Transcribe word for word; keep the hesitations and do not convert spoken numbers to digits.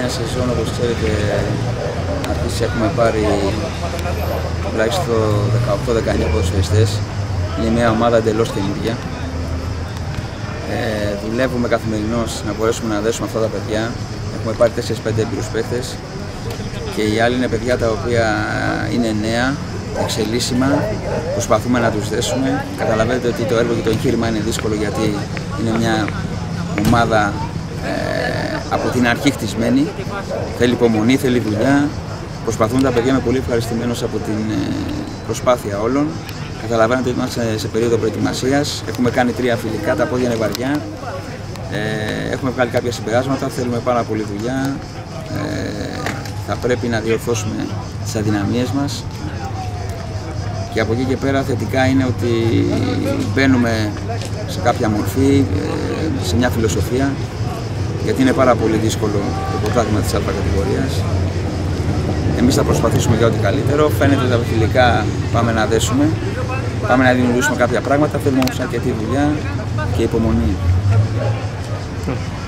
νέα σεζόν, όπως ξέρετε, αρχίσει έχουμε πάρει τουλάχιστον δεκαοκτώ δεκαεννιά ποδοσφαιριστές. Είναι μια ομάδα εντελώς καινούργια. Ε, δουλεύουμε καθημερινώς να μπορέσουμε να δέσουμε αυτά τα παιδιά. Έχουμε πάρει τέσσερις πέντε εμπειρούς παίκτες και οι άλλοι είναι παιδιά τα οποία είναι νέα, εξελίσσιμα, προσπαθούμε να τους δέσουμε. Καταλαβαίνετε ότι το έργο και το εγχείρημα είναι δύσκολο, γιατί είναι μια ομάδα ε, από την αρχή χτισμένη. Θέλει υπομονή, θέλει δουλειά. Προσπαθούν τα παιδιά, είμαι πολύ ευχαριστημένος από την ε, προσπάθεια όλων. Καταλαβαίνετε ότι είμαστε σε περίοδο προετοιμασίας. Έχουμε κάνει τρία φιλικά, τα πόδια είναι βαριά. Ε, έχουμε βγάλει κάποια συμπεράσματα, θέλουμε πάρα πολύ δουλειά. Ε, θα πρέπει να διορθώσουμε τις αδυναμίες μας. Και από εκεί και πέρα θετικά είναι ότι μπαίνουμε σε κάποια μορφή, σε μια φιλοσοφία, γιατί είναι πάρα πολύ δύσκολο το πρωτάθλημα της Α κατηγορίας. Εμείς θα προσπαθήσουμε για ό,τι καλύτερο. Φαίνεται ότι τα φιλικά πάμε να δέσουμε, πάμε να δημιουργήσουμε κάποια πράγματα, θέλουμε όμως αρκετή δουλειά και υπομονή.